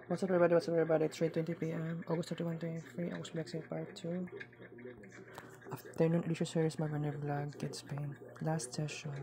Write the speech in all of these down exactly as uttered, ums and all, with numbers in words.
What's up everybody, what's up everybody, it's three twenty p m August thirty-first, twenty-three, August Flexing Part two. Afternoon edition series, my runner vlog, Kids Paint. Last session.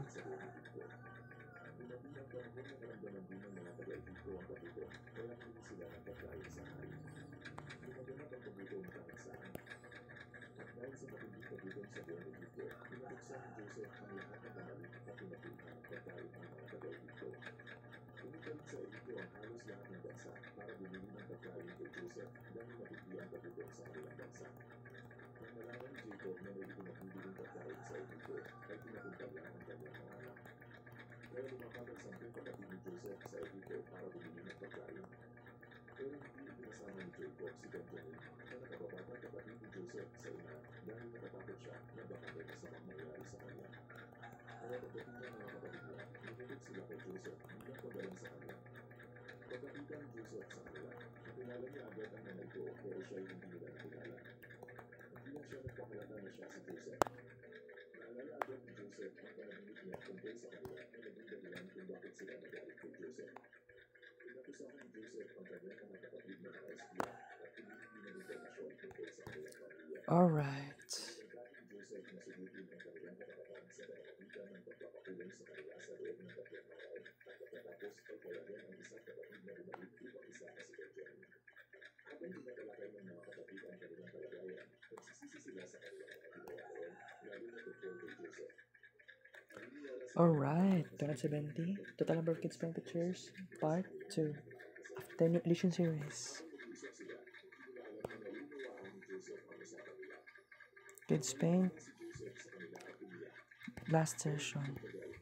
Alright. Alright, twenty seventy. Total number of Kids Paint pictures, Part two. Afternoon edition series. Kids Paint. Last session.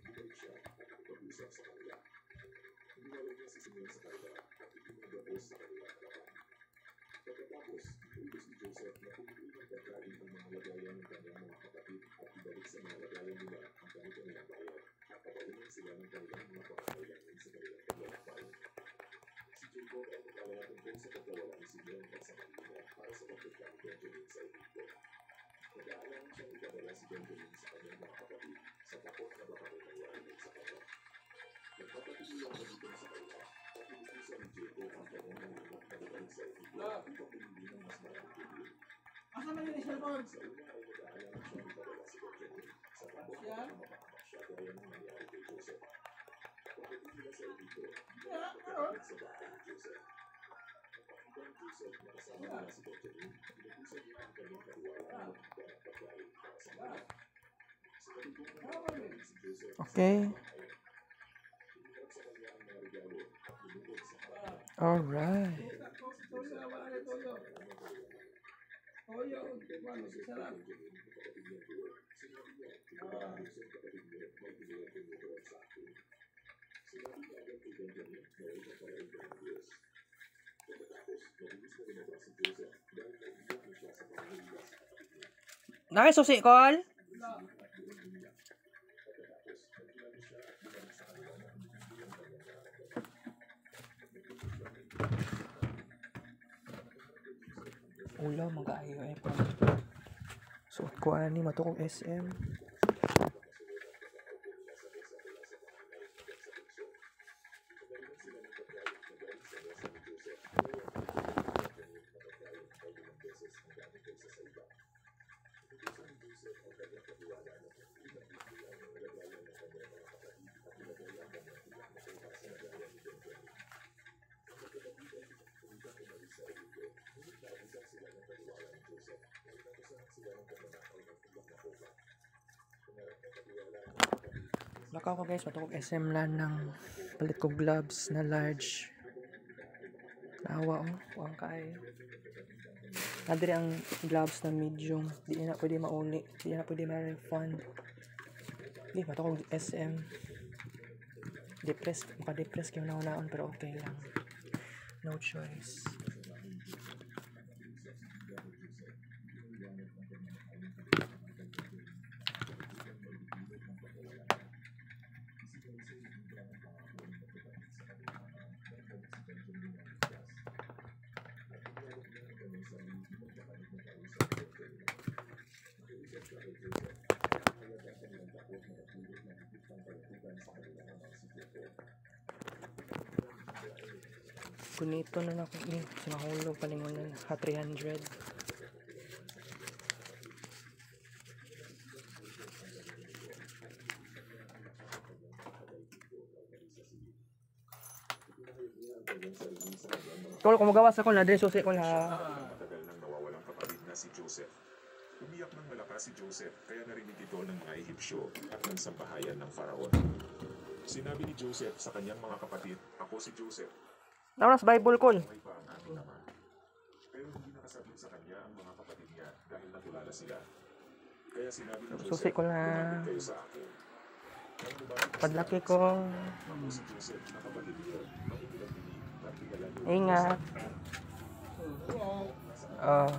Asa man yung cellphone? Okay. Alright. Nakisusi, Col? Ulaw, mag-aayo eh pa. So, kuha na ni matukog S M. Lakaw ko guys, matukog S M lang ng palit ko gloves na large. Naawa oh, huwag kaayo. Nadiri ang gloves na medium, di na pwede mauli, di na pwede ma-refund. Hindi, matukog S M. Depress, maka-depress kayo naon-naon pero okay lang. No choice. Kunito na ako ni sinahulog palingon na ha three hundred. Tol, kung magawas ako na address susi ko na. Matagal nang nawawalang kapatid na si Joseph. Umiyak ng malakas si Joseph kaya narinig ito ng mga Ehipsyo at ng sambahayan ng Faraon. Sinabi ni Joseph sa kanyang mga kapatid, "Ako si Joseph." Naunas Bible call. May pa ang aking ama. Pero hindi nakasabi sa kanya ang mga kapatid niya dahil nakilala sila. Kaya sinabi ni Joseph, Susi ko na. "Lumapit kayo sa akin." Nang lumapit sila, Padlaki ko. ako si Joseph na kapatid niyo, makikilang pinig at kilala niyo. Ingat. Ah.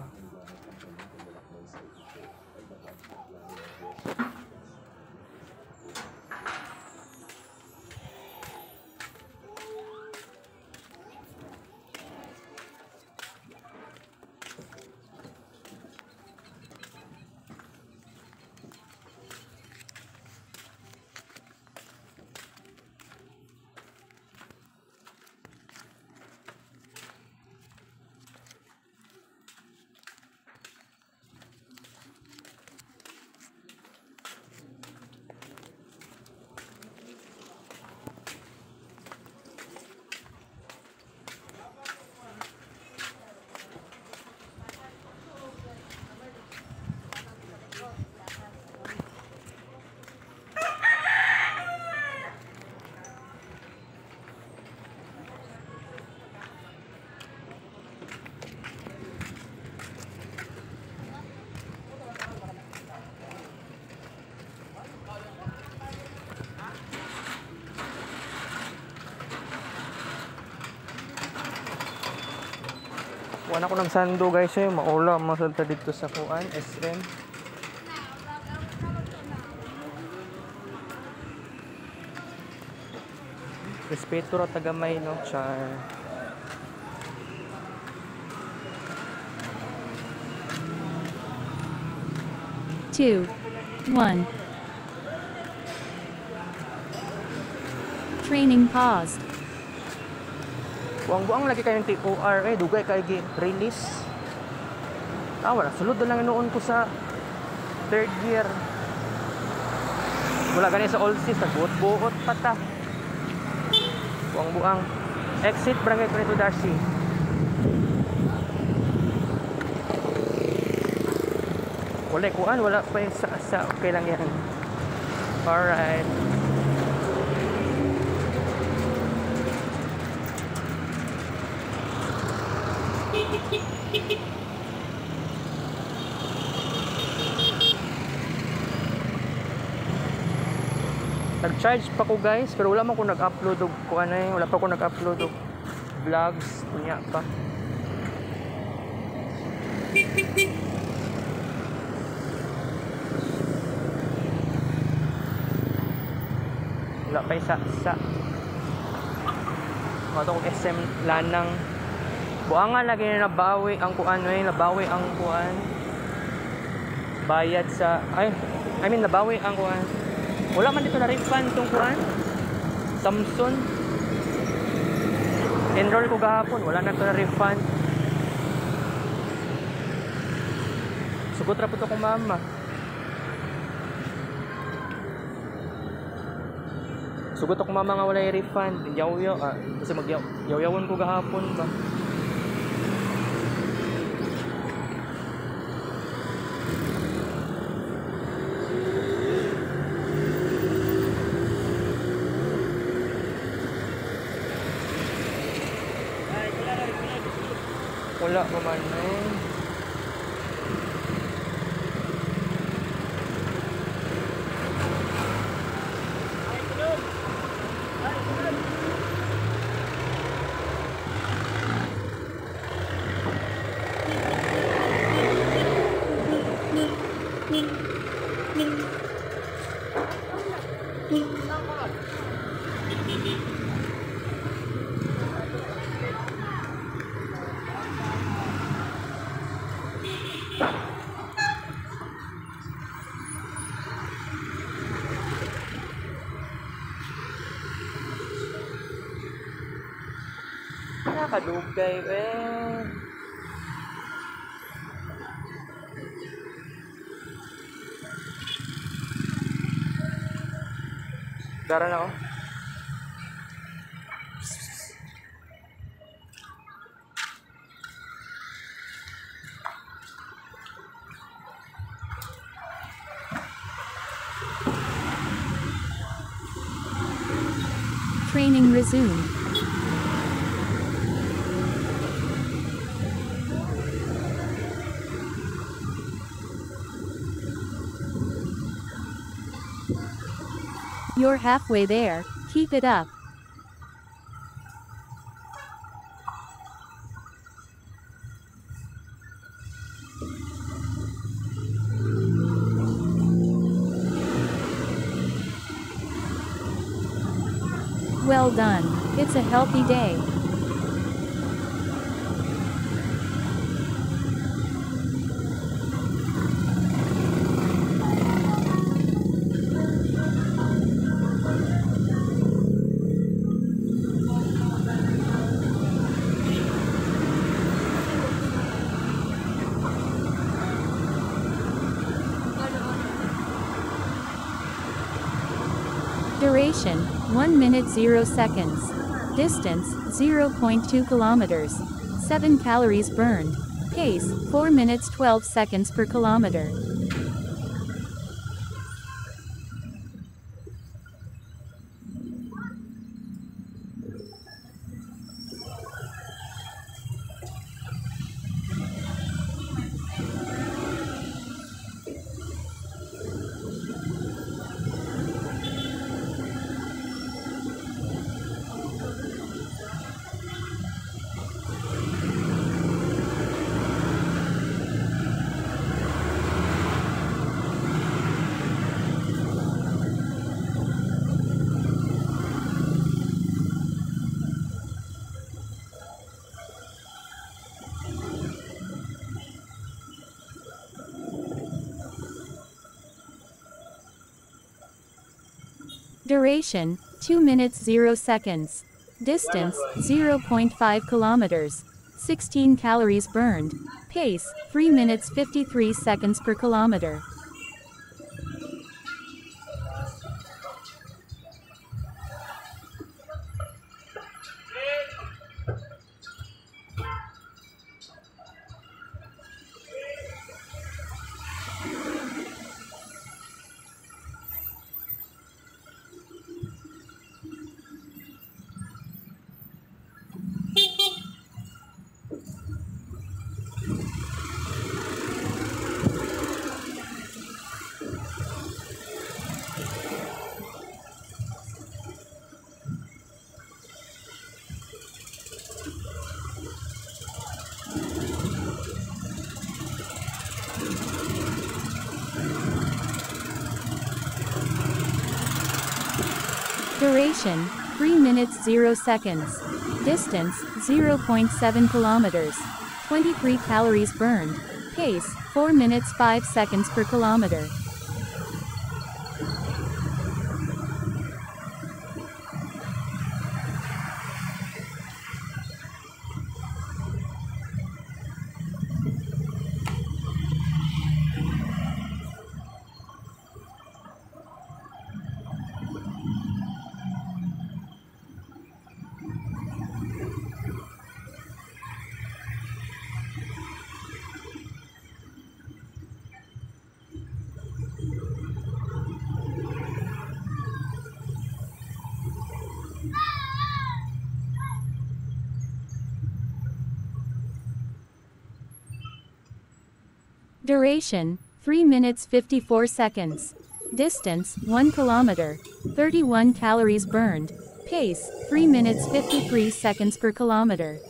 Wala ko ng sando guys eh, maula masunta dito sa kuan, S M. Respeto ra tagamay no, char. Two, one. Training paused. Buang-buang lagi kayong T O R eh, dugay kay release. Ah, wala, sulod na lang noon ko sa third year. Wala ganyan sa all sis, nagbuot-buot pa ta. Buang-buang. Exit Barangay Corneto Darcy. Wala kuan, wala pa yung sa, sa okay lang yan. Alright. Nag-charge pa ko guys, pero wala man ko nag-upload og kuan eh, wala pa ko nag-upload og vlogs kunya pa. Wala pa isa sa mga S M Lanang. Buangan lagi na nabawi ang kuan eh, nabawi ang kuan. Bayad sa ay, I mean nabawi ang kuan. Wala man dito na refund tong kuan. Samsung. Enroll ko gahapon, wala na to na refund. Sugot ra po to kong mama. Sugot ako mama nga wala i-refund. Yaw-yaw ah, kasi mag-yaw-yawon ko gahapon ba. Wala pa man eh. kadugay eh. Dara na oh. Training resumed. You're halfway there, keep it up. Well done, it's a healthy day. Duration, one minute zero seconds. Distance, zero point two kilometers. seven calories burned. Pace, four minutes twelve seconds per kilometer. Duration, two minutes zero seconds. Distance, zero point five kilometers. sixteen calories burned. Pace, three minutes fifty-three seconds per kilometer. Duration, three minutes zero seconds. Distance, zero point seven kilometers. twenty-three calories burned. Pace, four minutes five seconds per kilometer. Duration, three minutes fifty-four seconds. Distance, one kilometer. thirty-one calories burned. Pace, three minutes fifty-three seconds per kilometer.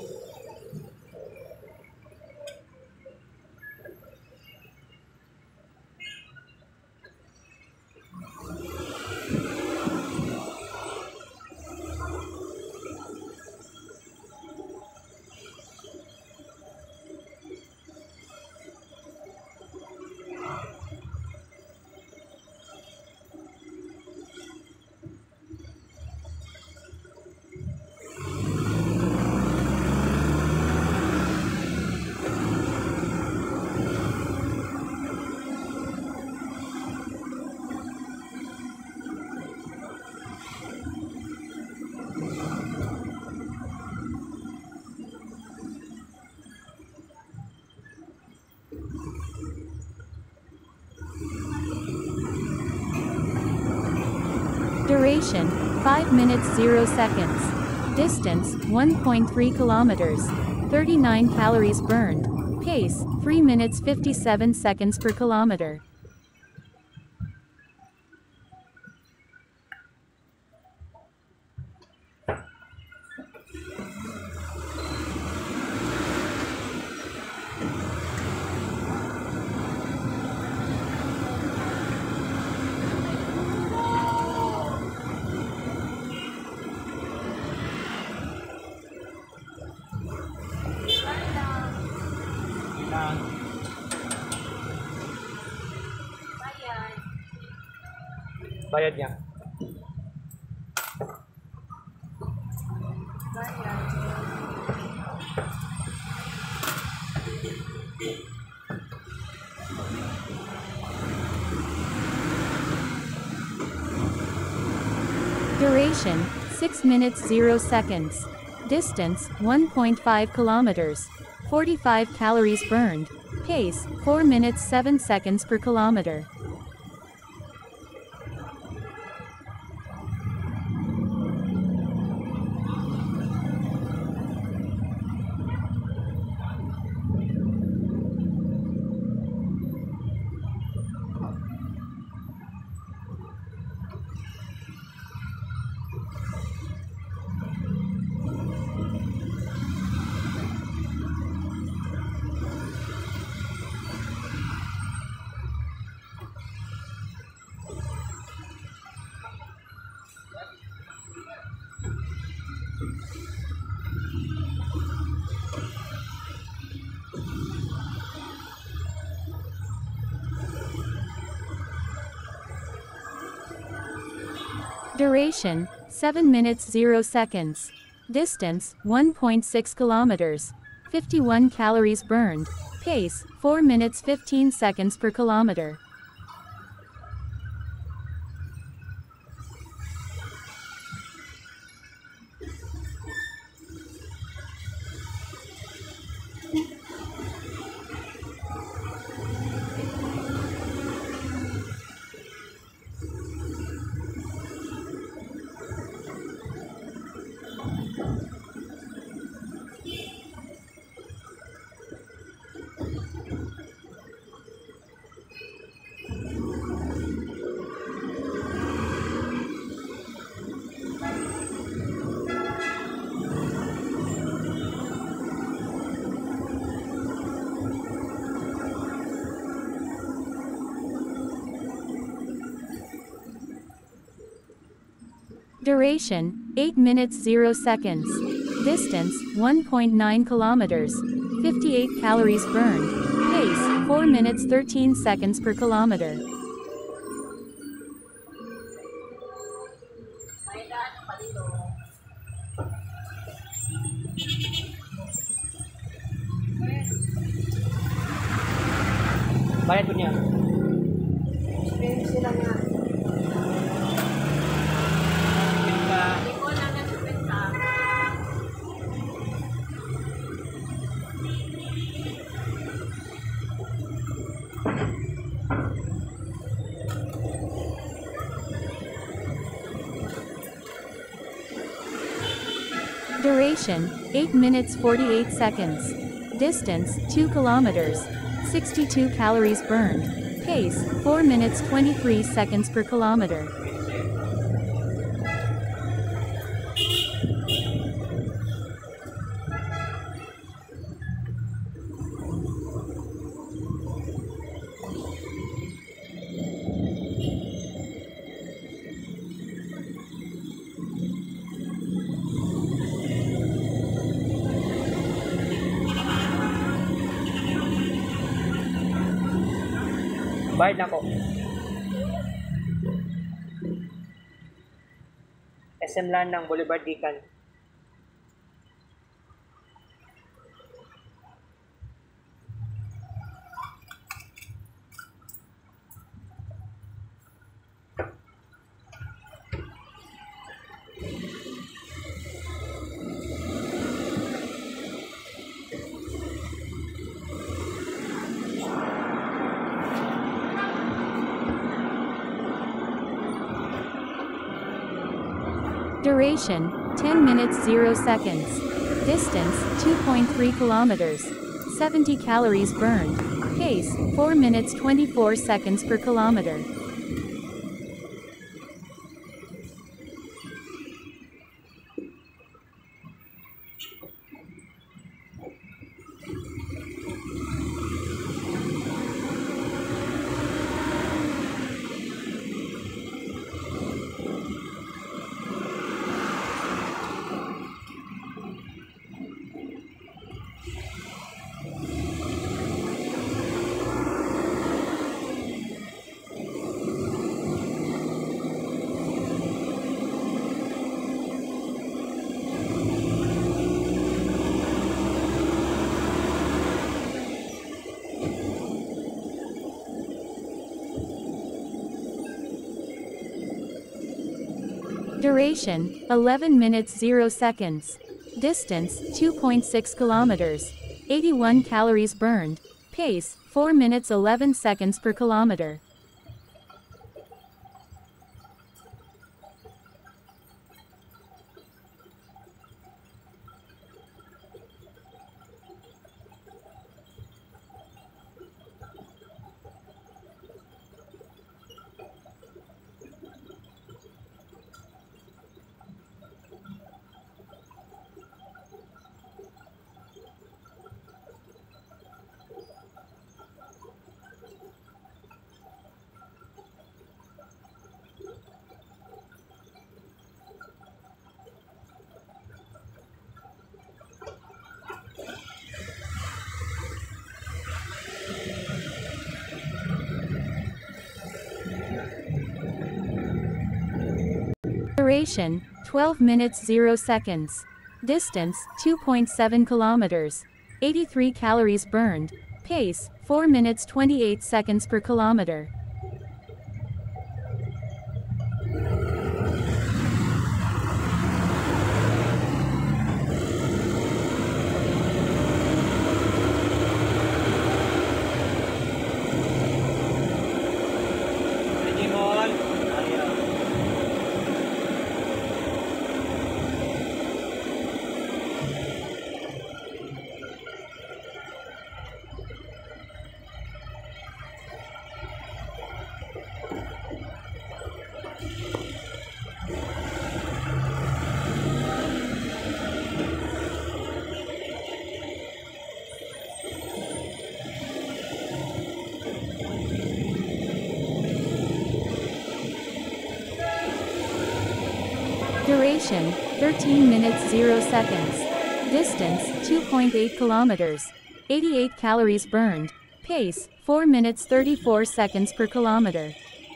Duration, five minutes zero seconds. Distance, one point three kilometers. thirty-nine calories burned. Pace, three minutes fifty-seven seconds per kilometer. Bayad niya. Duration, six minutes zero seconds. Distance, one point five kilometers. forty-five calories burned. Pace, four minutes seven seconds per kilometer. Duration, seven minutes zero seconds. Distance, one point six kilometers. fifty-one calories burned. Pace, four minutes fifteen seconds per kilometer. Duration, eight minutes zero seconds. Distance, one point nine kilometers. fifty-eight calories burned. Pace, four minutes thirteen seconds per kilometer. Bayad po niya. Sila nga. Kita. Ikaw na nagpipenta. Duration, eight minutes forty-eight seconds. Distance, two kilometers. sixty-two calories burned. Pace, four minutes twenty-three seconds per kilometer. Bayad na po. S M Land ng Boulevard Gikan. Duration, ten minutes zero seconds. Distance, two point three kilometers. seventy calories burned. Pace, four minutes twenty-four seconds per kilometer. Duration, eleven minutes zero seconds. Distance, two point six kilometers. eighty-one calories burned. Pace, four minutes eleven seconds per kilometer. Duration, twelve minutes zero seconds. Distance, two point seven kilometers. eighty-three calories burned. Pace, four minutes twenty-eight seconds per kilometer. Duration, thirteen minutes zero seconds. Distance, two point eight kilometers. eighty-eight calories burned. Pace, four minutes thirty-four seconds per kilometer.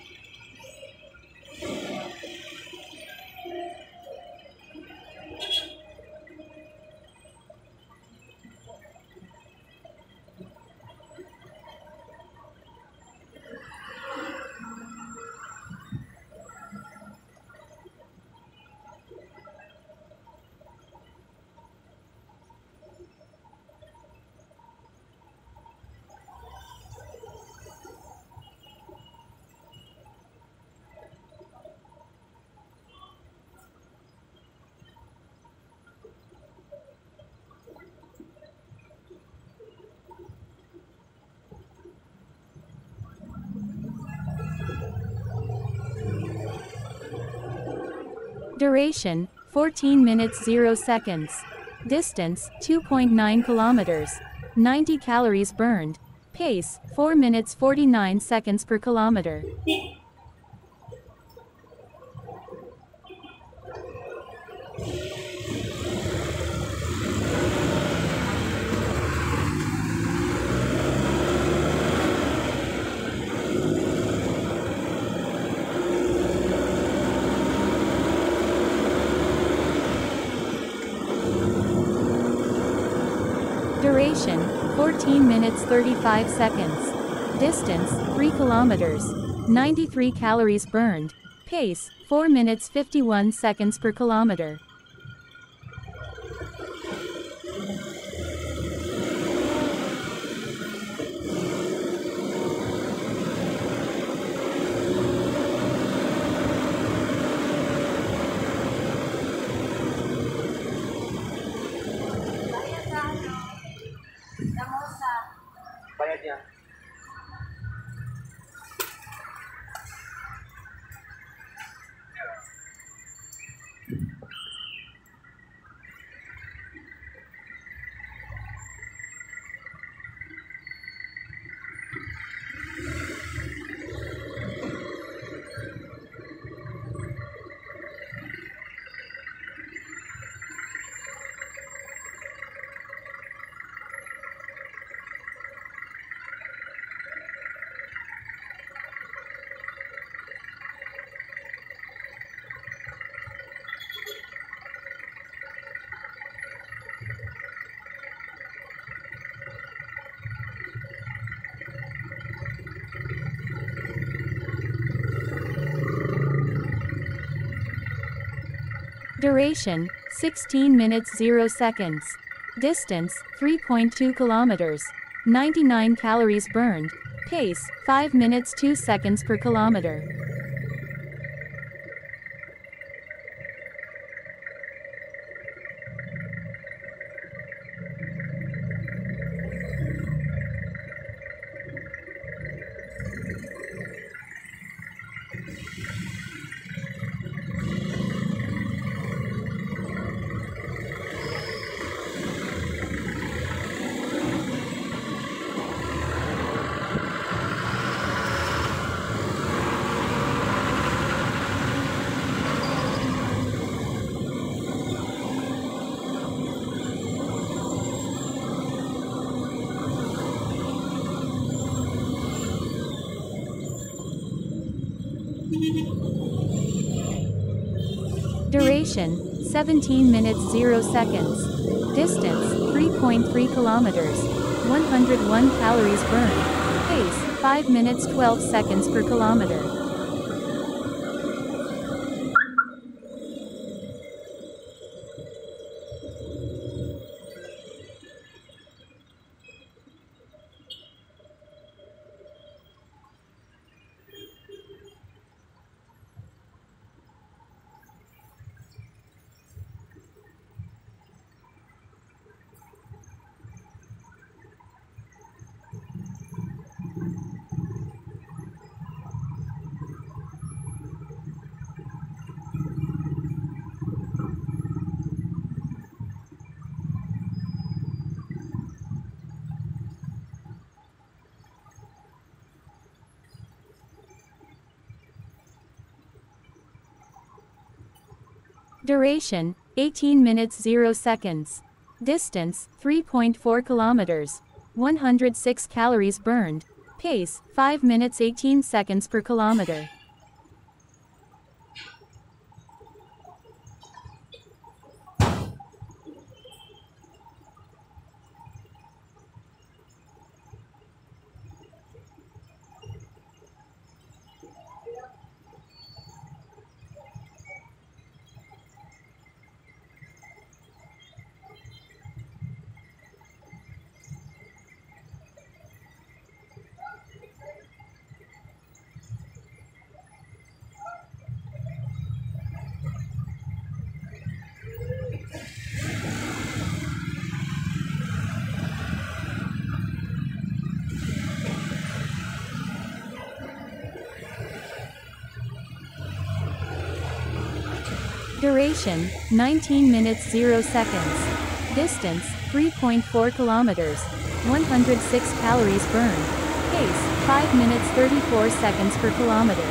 Duration, fourteen minutes zero seconds. Distance, two point nine kilometers. ninety calories burned. Pace, four minutes forty-nine seconds per kilometer. Duration, fourteen minutes thirty-five seconds. Distance, three kilometers. ninety-three calories burned. Pace, four minutes fifty-one seconds per kilometer. Duration, sixteen minutes zero seconds. Distance, three point two kilometers. ninety-nine calories burned. Pace, five minutes two seconds per kilometer. Duration, seventeen minutes zero seconds. Distance, three point three kilometers. one hundred one calories burned. Pace, five minutes twelve seconds per kilometer. Duration, eighteen minutes zero seconds. Distance, three point four kilometers. one hundred six calories burned. Pace, five minutes eighteen seconds per kilometer. Duration, nineteen minutes zero seconds. Distance, three point four kilometers. one hundred six calories burned. Pace, five minutes thirty-four seconds per kilometer.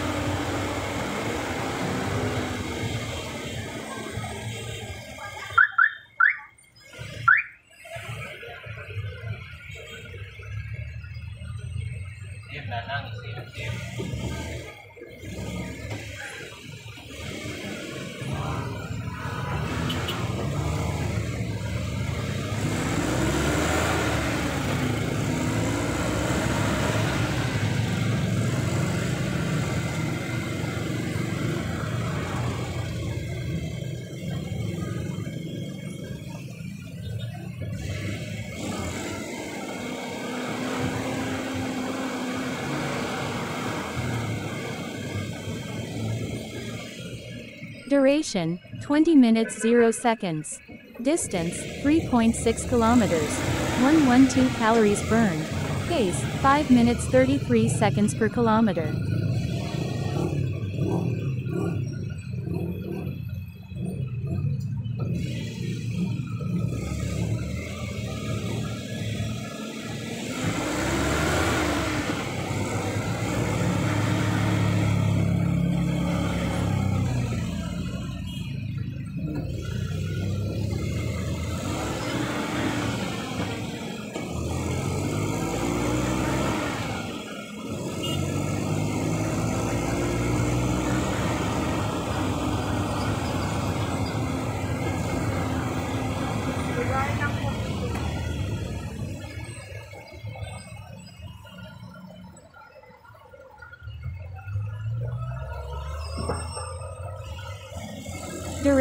Duration, twenty minutes zero seconds. Distance, three point six kilometers. one hundred twelve calories burned. Pace, five minutes thirty-three seconds per kilometer.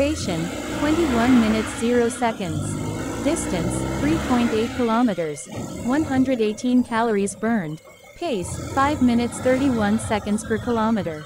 Duration, twenty-one minutes zero seconds. Distance, three point eight kilometers. one hundred eighteen calories burned. Pace, five minutes thirty-one seconds per kilometer.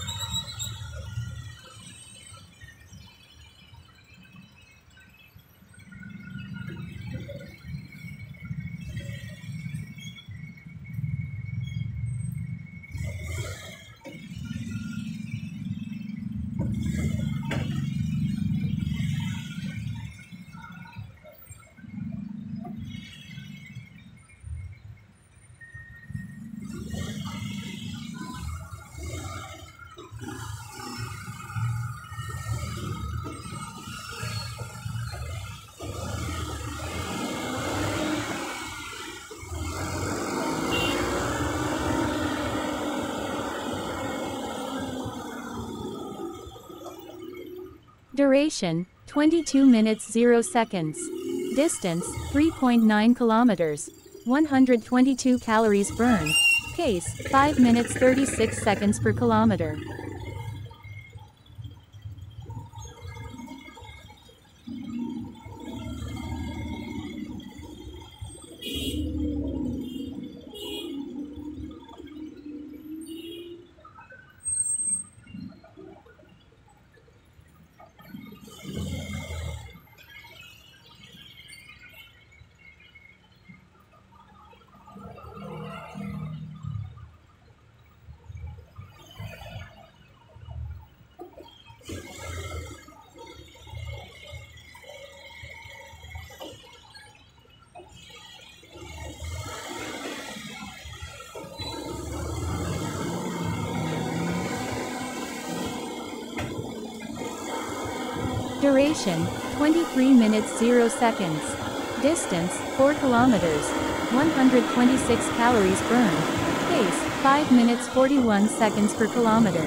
Duration, twenty-two minutes zero seconds. Distance, three point nine kilometers. one hundred twenty-two calories burned. Pace, five minutes thirty-six seconds per kilometer. Duration, twenty-three minutes zero seconds. Distance, four kilometers. one hundred twenty-six calories burned. Pace, five minutes forty-one seconds per kilometer.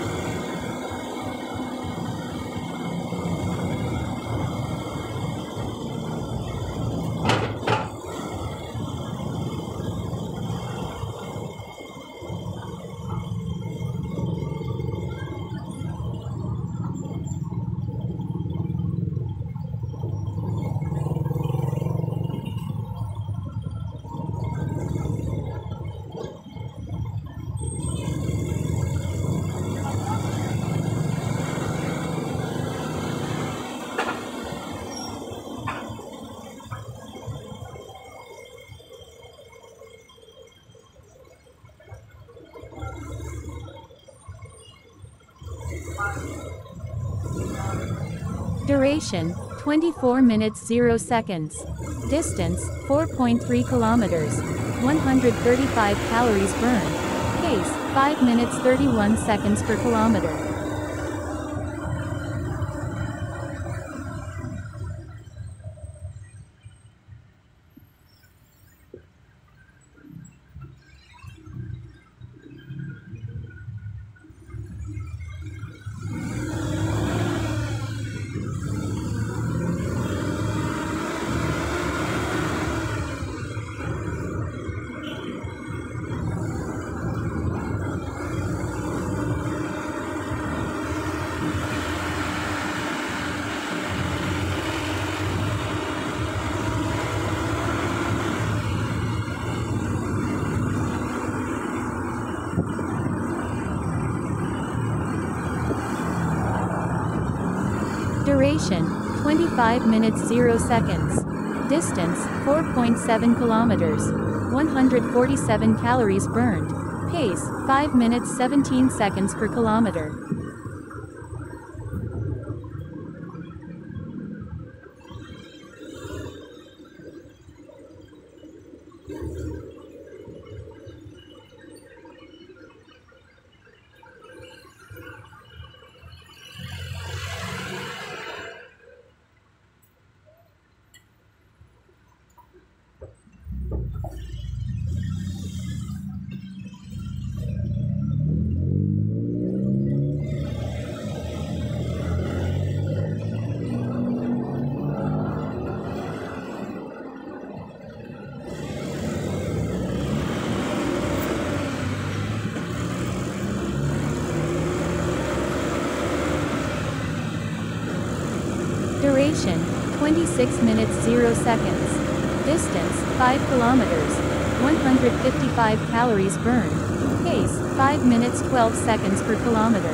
Duration, twenty-four minutes zero seconds. Distance, four point three kilometers. one hundred thirty-five calories burned. Pace, five minutes thirty-one seconds per kilometer. Duration, twenty-five minutes zero seconds. Distance, four point seven kilometers. one hundred forty-seven calories burned. Pace, five minutes seventeen seconds per kilometer. Duration, twenty-six minutes zero seconds. Distance, five kilometers. one hundred fifty-five calories burned. Pace, five minutes twelve seconds per kilometer.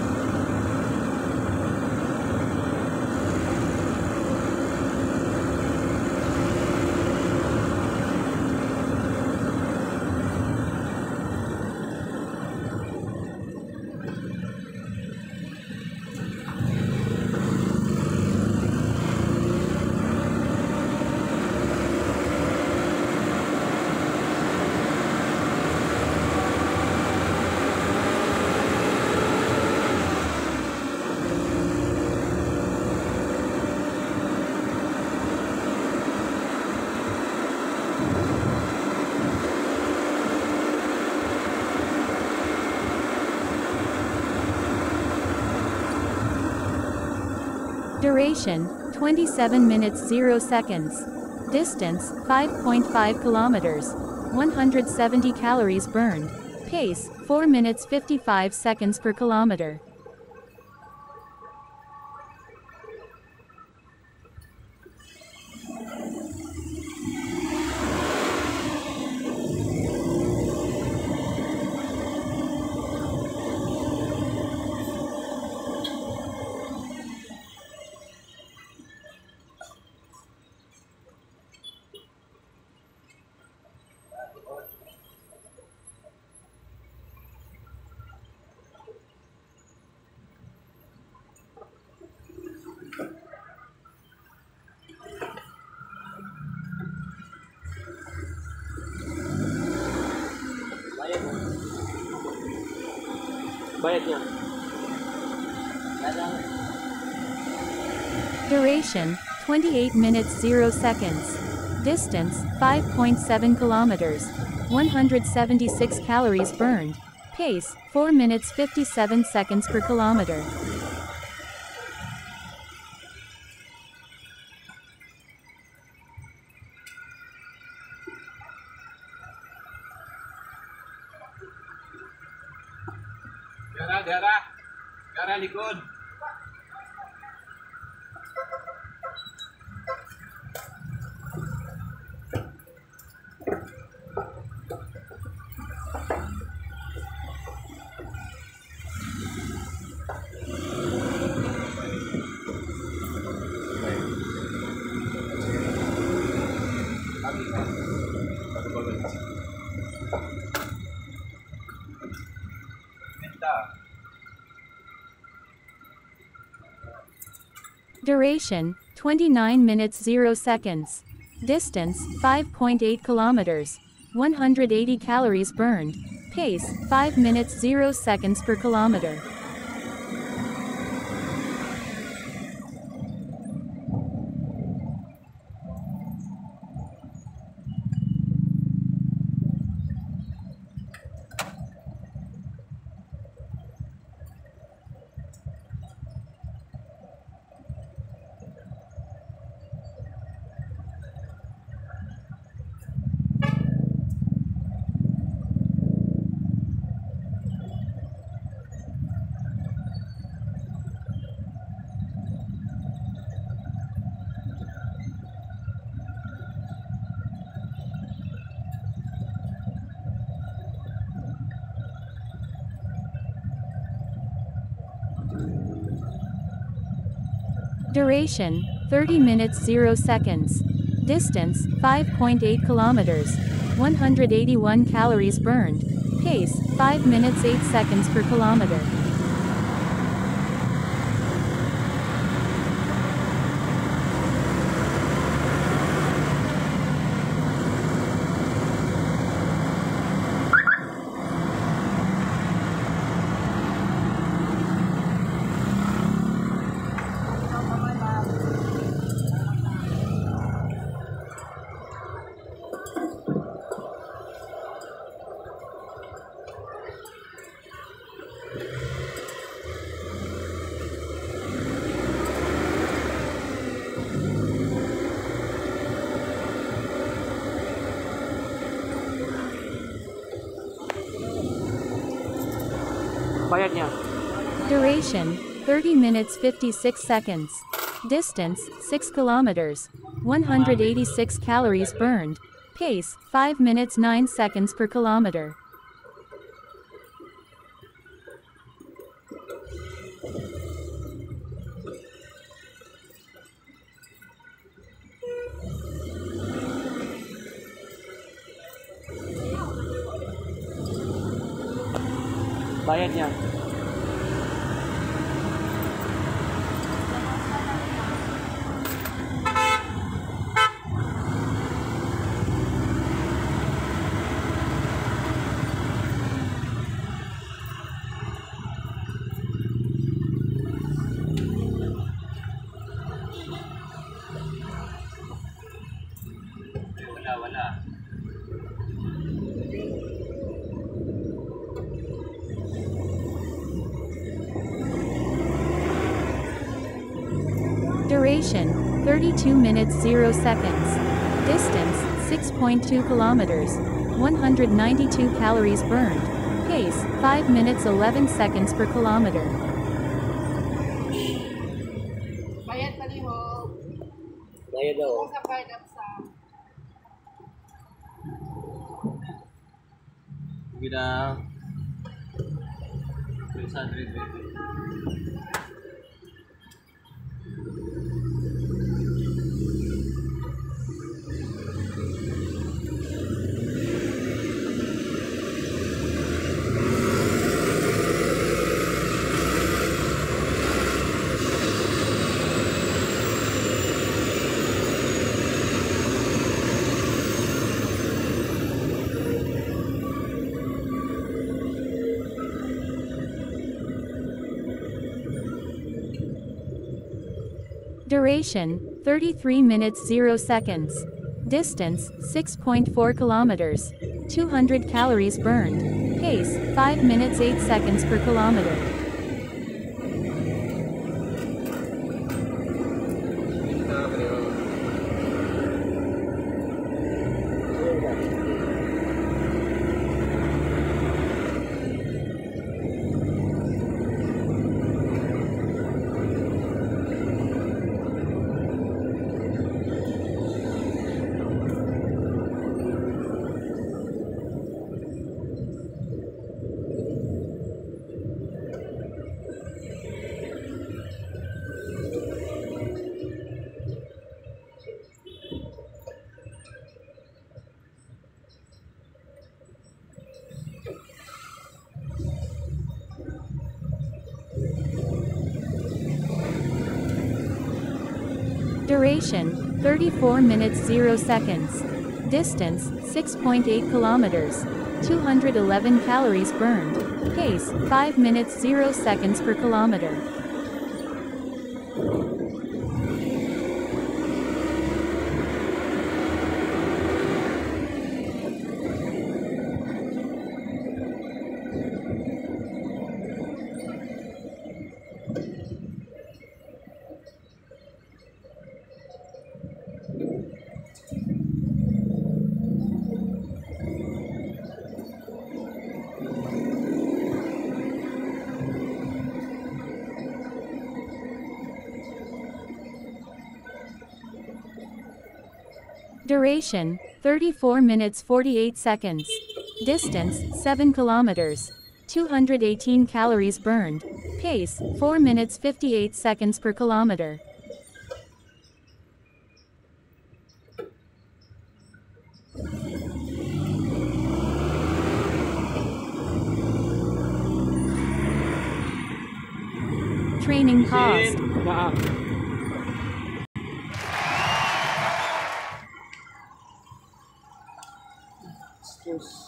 Duration, twenty-seven minutes zero seconds. Distance, five point five kilometers. one hundred seventy calories burned. Pace, four minutes fifty-five seconds per kilometer. Bayad niya. Duration, twenty-eight minutes zero seconds. Distance, five point seven kilometers. one hundred seventy-six calories burned. Pace, four minutes fifty-seven seconds per kilometer. Gara, gara. Gara, likod. Duration, twenty-nine minutes zero seconds. Distance, five point eight kilometers. one hundred eighty calories burned. Pace, five minutes zero seconds per kilometer. Duration, thirty minutes zero seconds. Distance, five point eight kilometers. one hundred eighty-one calories burned. Pace, five minutes eight seconds per kilometer. Bayad niya. Duration, thirty minutes fifty-six seconds. Distance, six kilometers. one hundred eighty-six calories burned. Pace, five minutes nine seconds per kilometer. Bayad niya. Wala, wala. Duration, thirty-two minutes zero seconds. Distance, six point two kilometers. one hundred ninety-two calories burned. Pace, five minutes eleven seconds per kilometer. Bayad palihog. Bayad daw. Kung sa bayad up sa Sige na. six hundred twenty. Duration, thirty-three minutes zero seconds. Distance, six point four kilometers. two hundred calories burned. Pace, five minutes eight seconds per kilometer. Duration, thirty-four minutes zero seconds. Distance, six point eight kilometers. two hundred eleven calories burned. Pace, five minutes zero seconds per kilometer. Duration, thirty-four minutes forty-eight seconds. Distance, seven kilometers. two hundred eighteen calories burned. Pace, four minutes fifty-eight seconds per kilometer. Training paused. Wow. Excuse.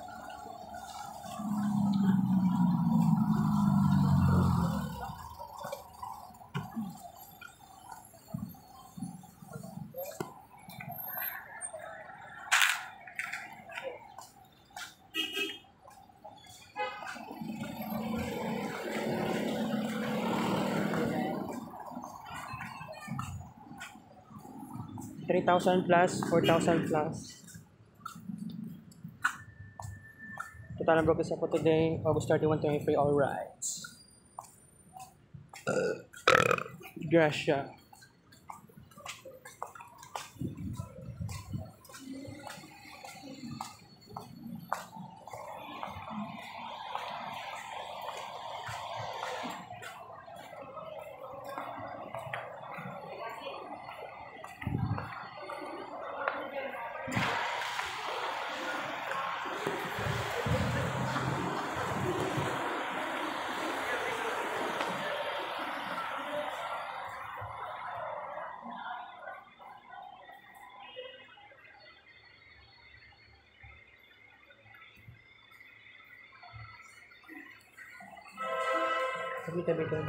three thousand plus, four thousand plus. Total number of for today, August thirty-first, twenty-three. All right. Gracia. Tabi, tabi, tabi.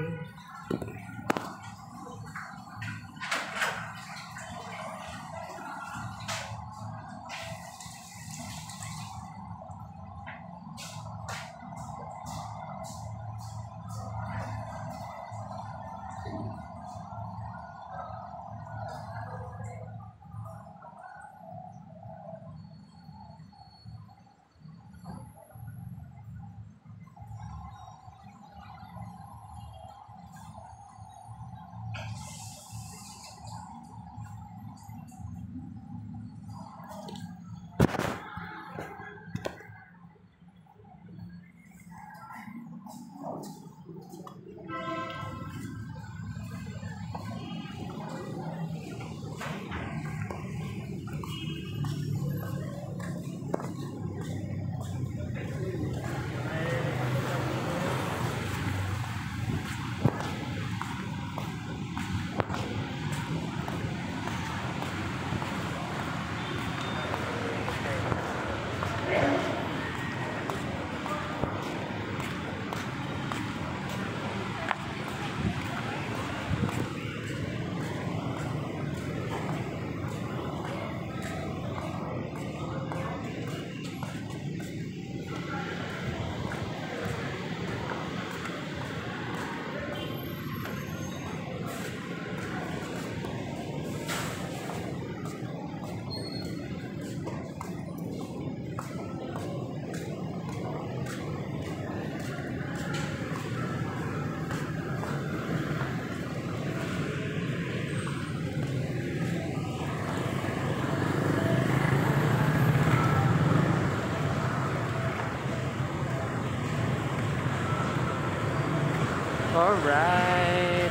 Alright.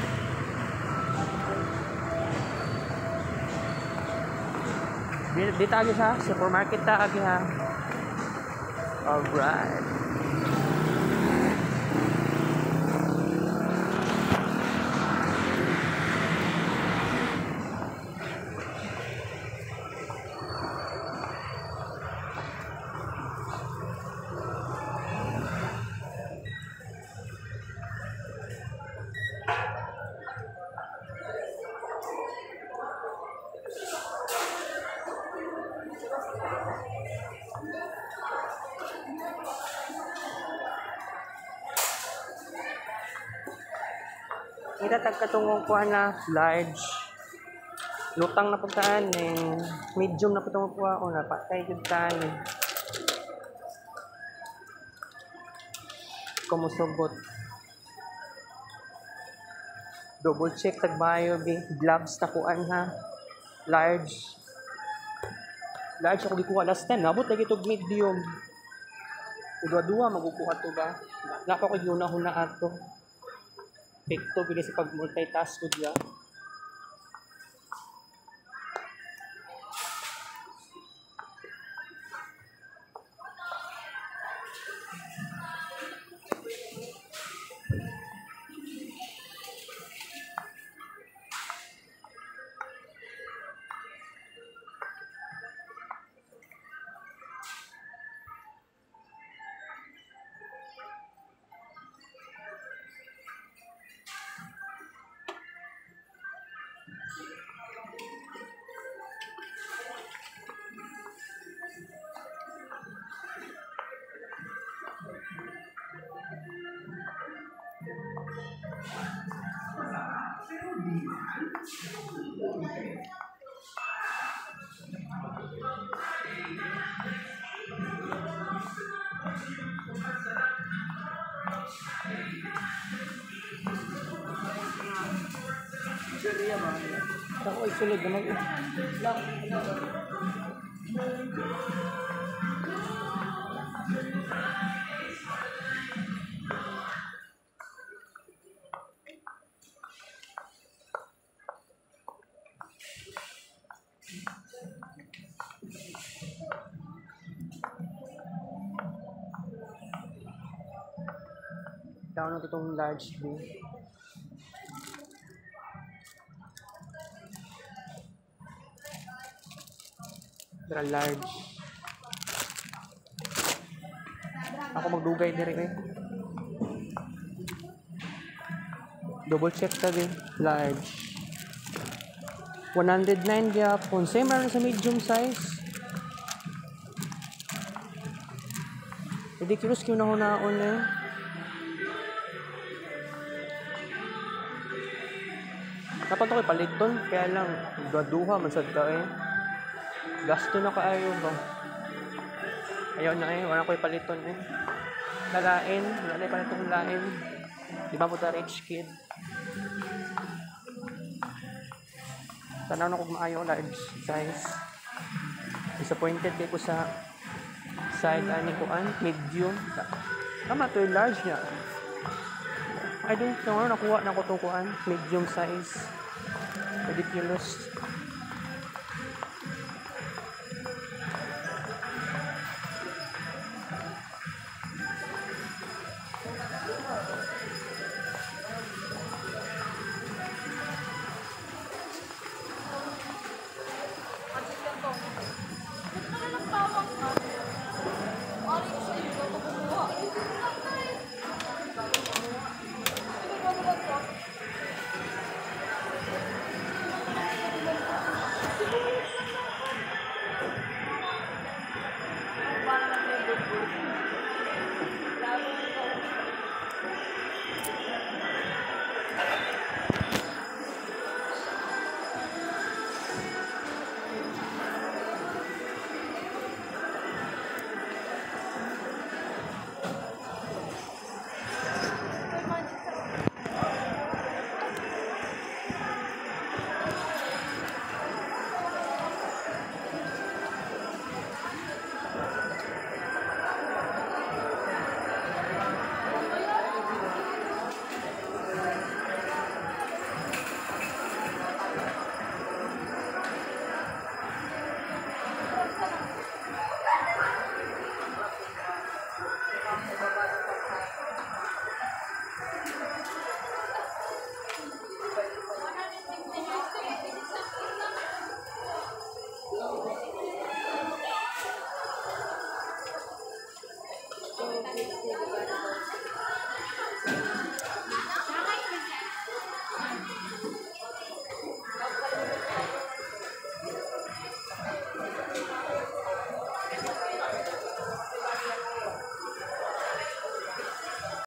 Di, di tagi sa supermarket tagi ha. Alright. Ita tagkatungong kuha na large. Lutang na puntaan eh. Medium na putong kuha o na patay jud tan. Kumusugot. Double check tagbayo bi gloves ta kuan ha. Large. Large ako gikuha last time. Nabot lagi tog medium. Udwa-dua magukuha to ba? Napa ko yun na huna ato. Pekto bila sa pag multitask ko diya. Ako ay sulod na mag down na itong large B. Pero large. Ako magdugay dire eh. Double check ta din. Large. one oh nine gyapon. Same lang sa medium size. Ridiculous kung nahunaon eh. Dapat ako ipaliton. Kaya lang, gaduha man sad ka eh. Gasto na kaayo ba? Ayaw na eh. Wala ko ipaliton eh. Nalain. Wala na ipaliton lain. Di ba mo ta rich kid? Tanaw na kung maayo large size. Disappointed kayo ko sa side ani ko an medium. Tama to yung large niya. I don't know, nakuha na ko to kuan medium size. Ridiculous.